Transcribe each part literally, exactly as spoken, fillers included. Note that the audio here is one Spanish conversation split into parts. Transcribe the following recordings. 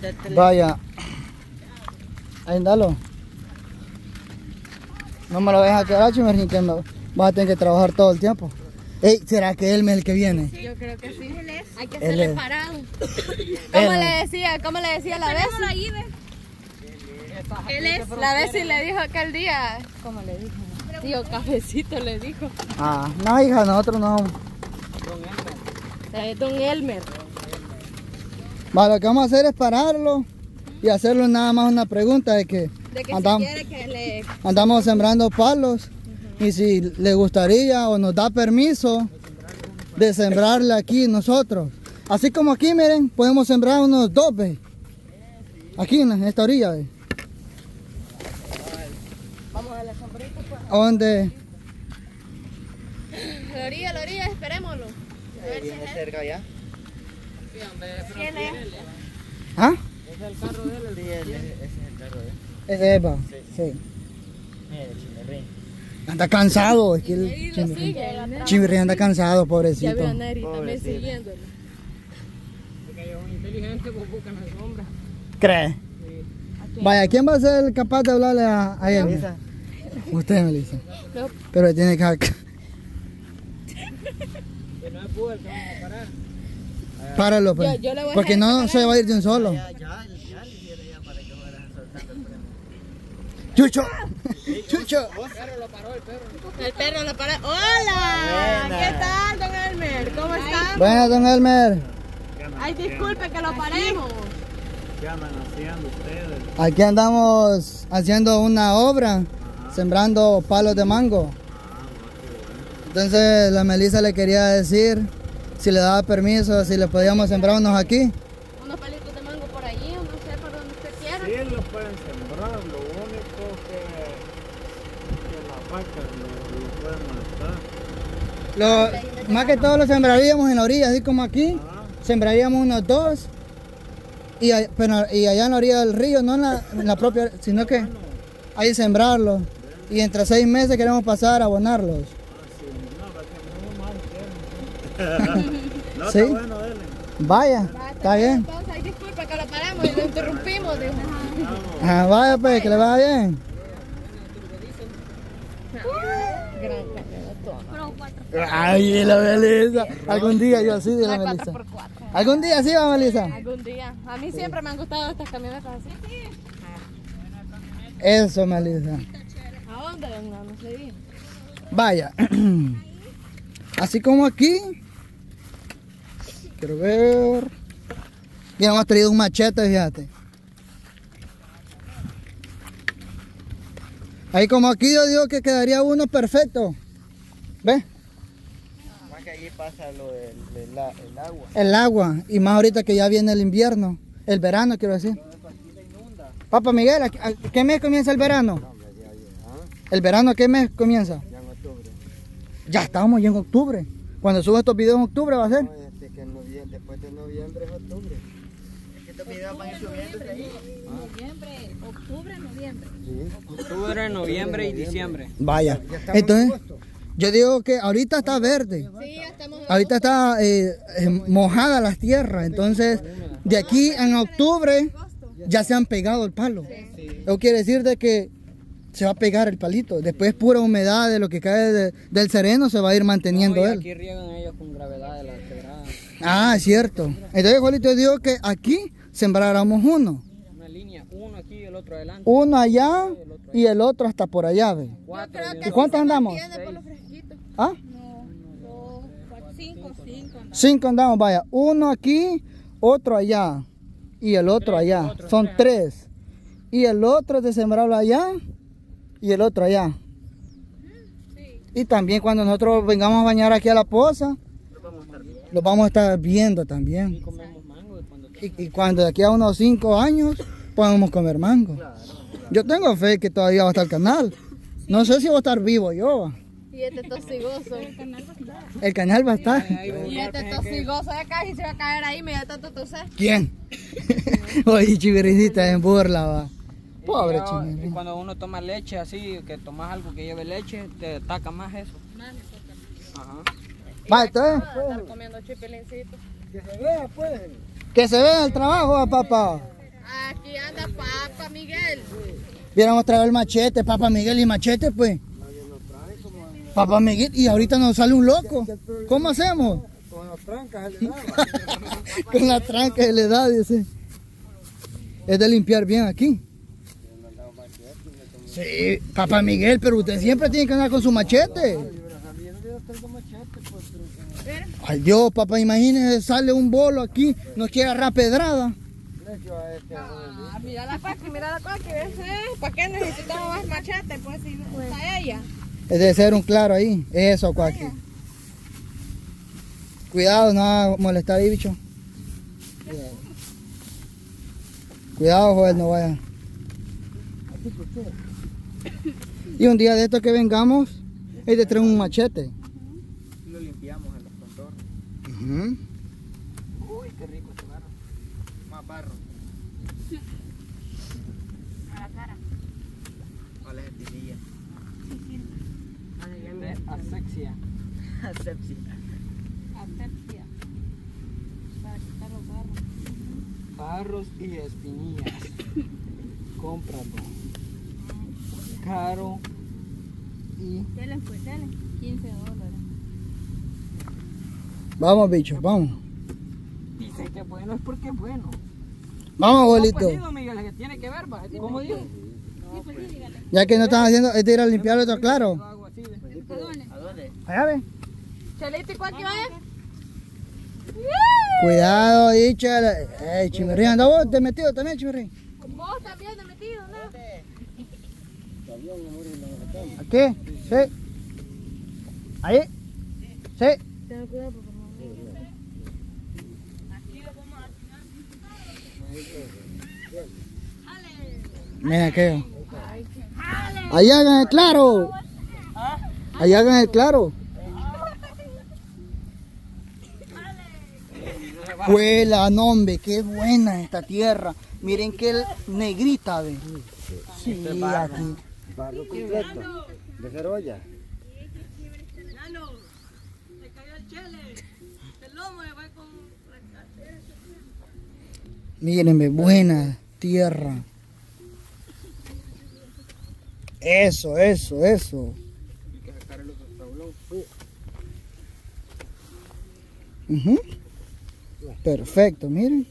Vaya. Ahí andalo. No me lo dejes quedar, Chimerrín, que me vas a tener que trabajar todo el tiempo. Ey, ¿será que él es el que viene? Sí, yo creo que sí. Él es. Hay que Él ser es. parado. ¿Cómo Él. le decía? ¿Cómo le decía la vez? Él es. La vez sí le dijo aquel día. ¿Cómo le dijo? Tío Cafecito le dijo. Ah, no, hija, nosotros no. Es Don Elmer. Va, lo que vamos a hacer es pararlo y hacerle nada más una pregunta de que, De que andam- si quiere que le... andamos sembrando palos y si le gustaría o nos da permiso de sembrarle aquí nosotros. Así como aquí, miren, podemos sembrar unos dos, ve. Aquí en esta orilla, ve. Vamos a la sombrita, pues. ¿A dónde? La orilla, la orilla, esperémoslo. A ver si es él. cerca ya. ¿Quién es? ¿Ah? Ese es el carro de él. Sí, ese, ese es el carro de él. Es Eva. Sí. Mira, el Chimerrín. Anda cansado, es que Ahí el lo Chimirrín sigue. Chimirrín anda cansado, Ya pobrecito. veo a Neri también Pobrecito. siguiéndolo. Porque ellos son inteligentes, pues buscan la sombra. ¿Cree? Vaya, ¿quién va a ser capaz de hablarle a, a él? Melissa. Usted, Melissa. No. Pero tiene que... Que no es Buda el que vamos a parar. Páralo, pues. Yo- yo le voy a Porque dejar no que se va a ir de un solo. Ya, ya, ya le dije ya para que fueras soltando el freno. ¡Chucho! ¡Chucho! El perro lo para. ¡Hola! Buena. ¿Qué tal, don Elmer? ¿Cómo está? Bueno, don Elmer. Ay, disculpe que lo paremos. ¿Qué andan haciendo ustedes? Aquí andamos haciendo una obra, sembrando palos de mango. Entonces la Melissa le quería decir si le daba permiso, si le podíamos sembrar unos aquí. Unos palitos de mango por allí, o no sé, por donde usted quiera. Sí, lo pueden sembrar, lo único que, que las vacas lo, lo pueden molestar. Lo, más que todo lo sembraríamos en la orilla, así como aquí. Ajá. Sembraríamos unos dos. Y, a- pero, y allá en la orilla del río, no en la, en la propia, sino que ahí sembrarlos. Y entre seis meses queremos pasar a abonarlos. Ah, sí, no, para que no mal queden. No, Sí. está bueno, dele. Vaya, está bien. Entonces, ay, disculpe que lo paramos y lo interrumpimos. Dijo. Ajá, vaya pues, que le vaya bien. Gran camionetón. Ay, la Melissa. Algún día yo sí de la Una Melissa. cuatro por cuatro. Algún día sí va, Melissa. Algún día. A mí siempre me han gustado estas camionetas así. Eso, Melissa. ¿A dónde? No, no sé bien. Vaya. Así como aquí. Quiero ver. Mira, hemos traído un machete, fíjate. Ahí como aquí yo digo que quedaría uno perfecto. ¿Ves? Más que allí pasa lo del, del la- el agua. El agua. Y más ahorita que ya viene el invierno. El verano, quiero decir. Papá Miguel, ¿a a qué mes comienza el verano? ¿El verano a qué mes comienza? Ya en octubre. Ya estamos ya en octubre. Cuando subo estos videos en octubre va a ser. No, este, que en noviembre, después de noviembre es octubre. Es que estos videos van a ir subiendo ahí. Noviembre, octubre, noviembre. Sí. Octubre, noviembre y diciembre. Vaya. Entonces, yo digo que ahorita está verde. Sí, ya estamos. Ahorita está eh, eh, mojada las tierras. Entonces, de aquí en octubre ya se han pegado el palo. Eso quiere decir de que se va a pegar el palito. Después pura humedad de lo que cae de- del sereno se va a ir manteniendo No, y él. aquí riegan ellos con gravedad de la quebrada. Ah, es cierto. Entonces, igualito yo digo que aquí sembráramos uno. Una línea, uno aquí y el otro adelante. Uno allá y el otro hasta por allá, ve. Cuatro. Creo y que ¿Y cuántos sí se andamos? mantiene por lo fresquito. ¿Ah? No, dos, cuatro, cinco, cinco. Cinco andamos, vaya. Uno aquí, otro allá y el otro allá. Son tres. Y el otro es de sembrarlo allá y el otro allá. Y también cuando nosotros vengamos a bañar aquí a la poza, los vamos a estar viendo también. Y comemos mango y cuando Y, y cuando de aquí a unos cinco años podemos comer mango. Yo tengo fe que todavía va a estar el canal. No sé si va a estar vivo yo. Y este tosigoso. El canal va a estar. Y este tosigoso de acá y se va a caer ahí, me da tanto toser. ¿Quién? Oye, chiviricita en burla, va. Pobre Y chivirri. cuando uno toma leche así, que tomas algo que lleve leche, te ataca más eso. Ajá. Va, entonces, Estar comiendo chipilincito. Que se vea, pues. que se vea el trabajo, va, papá. Hubiéramos traído el machete, Papá Miguel y machete, pues. Nadie nos trae como... Papá Miguel, y ahorita nos sale un loco. ¿Cómo hacemos? Con las trancas se le daba. Con la tranca de la edad, dice. Es de limpiar bien aquí. Sí, Papá Miguel, pero usted siempre tiene que andar con su machete. Ay Dios, papá, imagínese, sale un bolo aquí, nos quiere agarrar pedrada. Ah, mira la cuaca, mira la cuaca, ¿ves? ¿Para qué necesitamos más machete? Pues si no está ella. Es de ser un claro ahí, eso, cuaqui. Cuidado, no va a molestar ahí, bicho. Cuidado, joder, no vaya. Y un día de estos que vengamos, es de traer un machete. Lo limpiamos en los contornos. Uh-huh. Uy, qué rico este barro. Más barro. A la cara. A las espinillas. Asexia. Asepsia. Asepsia. Para quitar los barros. Barros y espinillas. Cómpralo. Caro. Y Dele, pues, dele. quince dólares. Vamos, bicho, vamos. dice que bueno es porque es bueno. Vamos, No, abuelito. pues digo, Miguel, que tiene que ver, va. ¿Cómo digo? Ya que no están haciendo, es de ir a limpiar otro claro. Yo hago así, ¿ves? ¿A dónde? Allá ve. Chelito, ¿y cuál que vaya? Cuidado, dicha. Ey, Chimirrín, anda vos, te metido también, Chimirrín. Vos también te metido, ¿no? Aquí, sí. Ahí, sí. Ten cuidado, por favor. Mira aquello. Ahí hagan el claro. Ahí hagan el claro. Huela, nombre, qué buena esta tierra. Miren qué negrita, ve. Sí, aquí. Barro completo. De cerolla. Se cayó el chele. El lomo le va con la cartera. Miren, ve, buena tierra. Eso, eso, eso. Hay que sacar el otro tablón. Ujú. Perfecto, miren.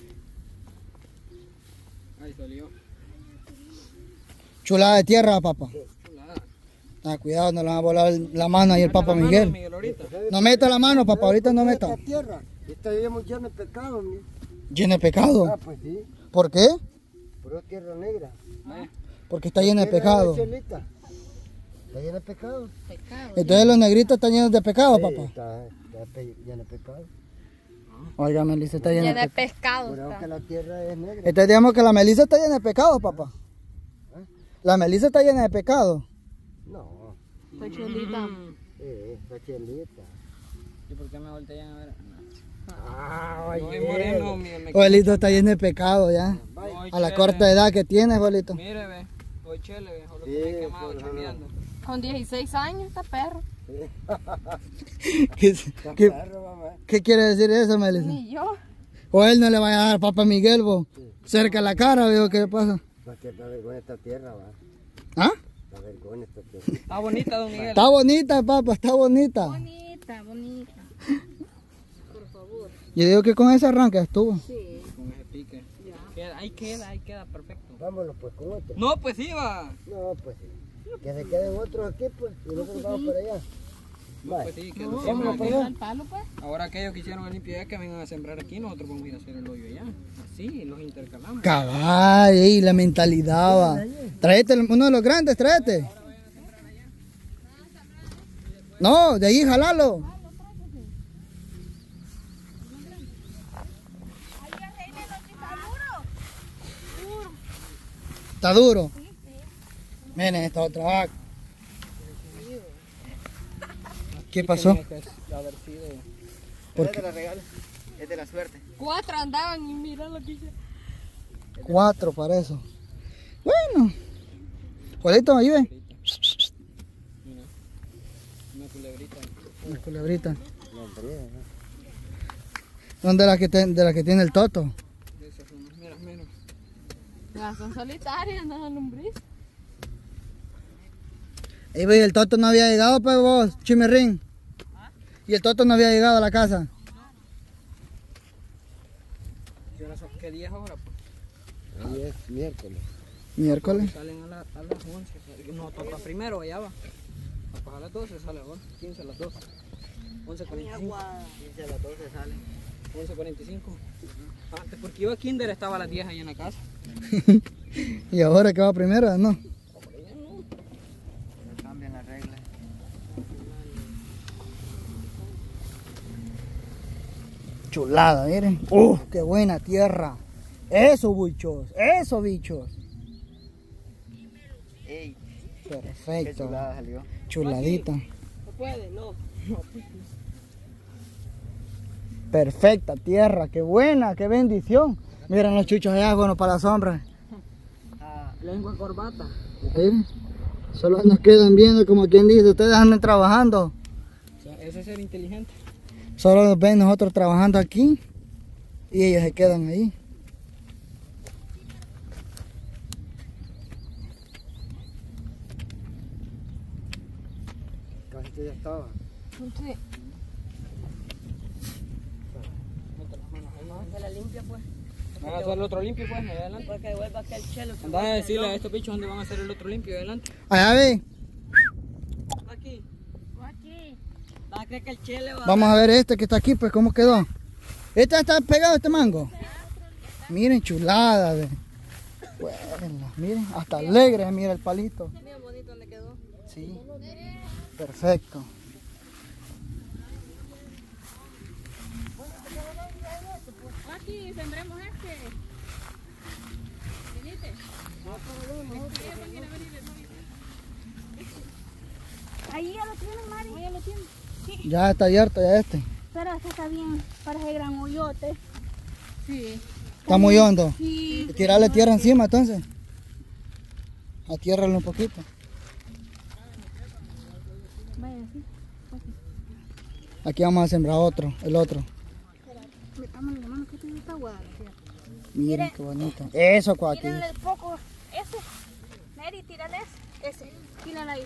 Ahí salió. Chulada de tierra, papá. Chulada. Ah, cuidado, no le va a volar la mano ahí el Papa Miguel. Miguel ahorita. No meta la mano, papá, ahorita no meta. Esta tierra. Esta llevamos lleno de pecado, mi. Llena de pecado. Ah, pues sí. ¿Por qué? Pero es tierra negra. Porque está llena de pecado. Chelita. Está llena de pecado. Pecado. Entonces los negritos están llenos de pecado, Sí, papá. está, está pe- llena de pecado. Oiga, Melissa está llena Llena de de pecado. pescado. Por eso que Está. la tierra es negra. Entonces digamos que la Melissa está llena de pecado, papá. La Melissa está llena de pecado. No. Está chulita. Eh, está chelita. ¿Y por qué me voltean a ver? Ah, No, es moreno, Miguel. me- Abuelito está lleno de pecado ya. Voy A la chele. corta edad que tienes, abuelito. Mire, ve. Hoy chele, ve. O lo Sí, que me he quemado por- chambeando. Con dieciséis años está perro. ¿Qué, Está qué- perro, mamá. qué quiere decir eso, Melissa? Ni yo. O él no le vaya a dar Papa Miguel, vos. Cerca la cara, veo qué pasa. Va que está vergüenza esta tierra, va. ¿Ah? Está vergüenza esta tierra. Está bonita, don Miguel. Está bonita, papá, está bonita. Bonita, bonita. Por favor. Yo digo que con ese arranque estuvo. Sí. Con ese pique. Queda, ahí queda, ahí queda perfecto. Vámonos pues con otro. No, pues sí, va. No, pues sí. Que se queden otros aquí, pues. Y nosotros vamos para allá. No, Bye. pues sí, que lo Vámonos siembran para aquí. allá. Al palo, pues. Ahora aquellos que hicieron el limpio que vengan a sembrar aquí, nosotros vamos a ir a hacer el hoyo allá. Así, los intercalamos. Cabal, ey, la mentalidad va. Tráete el- uno de los grandes, tráete. No, de ahí jalalo. Está duro. Miren esta otra vaca. ¿Qué pasó? Tiene que haber sido. ¿Por Es qué? de la regala, es de la suerte. Cuatro andaban y mira lo que hice. Cuatro para eso. Bueno. Juanito, ahí ve. Mira, una culebrita. Una culebrita. No, hombre, no. Son de las que, ten- de las que tiene el toto. De esas son, mira, menos. Ya son solitarias, no son lombriz. Y pues, el Toto no había llegado, pues vos, Chimirrín. Y el Toto no había llegado a la casa. ¿Qué hora son? ¿Qué día es ahora? Pues? Hoy es miércoles. Miércoles. Salen a, la, a las once. No, toca primero, allá va. A las doce sale ahora. quince a las doce. once cuarenta y cinco. quince a las doce salen. once cuarenta y cinco. Antes, porque iba a Kinder, estaba a las diez allá en la casa. Y ahora que va primero, ¿no? No cambian las reglas. Chulada, miren. ¡Uf! ¡Qué buena tierra! Eso, bichos. Eso, bichos. Ey, qué Perfecto. chulada salió. Chuladita. No puede, no. Perfecta tierra. ¡Qué buena! ¡Qué bendición! Miren los chuchos allá, bueno, para la sombra. Ah, lengua corbata. ¿Sí? Solo nos quedan viendo como quien dice, ustedes andan trabajando. O sea, eso es ser inteligente. Solo nos ven nosotros trabajando aquí y ellos se quedan ahí. Casi que ya estaba. Sí. Mete las manos ahí, ¿no? Se la limpia, pues. Van a hacer el otro limpio, pues, allá adelante. Para que devuelva aquel chelo. que Anda a guarda el decirle a lomo. estos bichos dónde van a hacer el otro limpio, adelante. Allá ve, Aquí. Aquí. ¿Vas a creer que el chele va vamos a ver este que está aquí, pues cómo quedó. Este está pegado, este mango. Miren, chulada, ve. Buena, miren, hasta alegre, mira el palito. Mira bonito donde quedó. Sí, perfecto. Aquí sembremos este. Viniste. Ahí ya lo tienen, Mari. Ahí ya lo tienen. Sí. Ya está abierto ya este. Pero este está bien para ese gran hoyote. Sí. Está muy hondo. Sí. Y tirarle tierra encima entonces. Atiérralo un poquito. Vaya así. Aquí vamos a sembrar otro, el otro. Metámosle la mano que tiene esta guada. Miren qué bonito. Eso, Cuaqui. Tírenle el poco. Ese. Neri, tírale ese. Ese. Tírale ahí.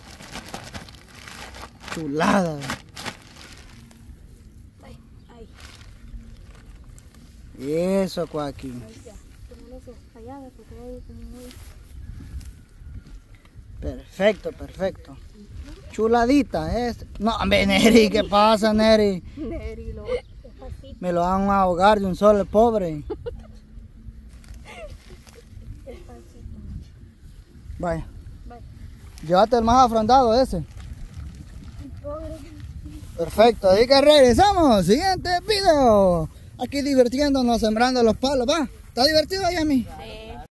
Chulada. Ahí. Ahí. Eso, Cuaqui. Ahí ya. Tómale ese fallado porque ahí como muy... Perfecto, perfecto. Chuladita es. No, hombre, Neri, ¿qué pasa, Neri? Neri, lo... Despacito. Me lo van a ahogar de un solo, el pobre. Despacito. Vaya. Vaya. Llévate el más afrondado ese. Pobre. Perfecto, así que regresamos. Siguiente video. Aquí divirtiéndonos, sembrando los palos, va. ¿Está divertido, Yami? Sí.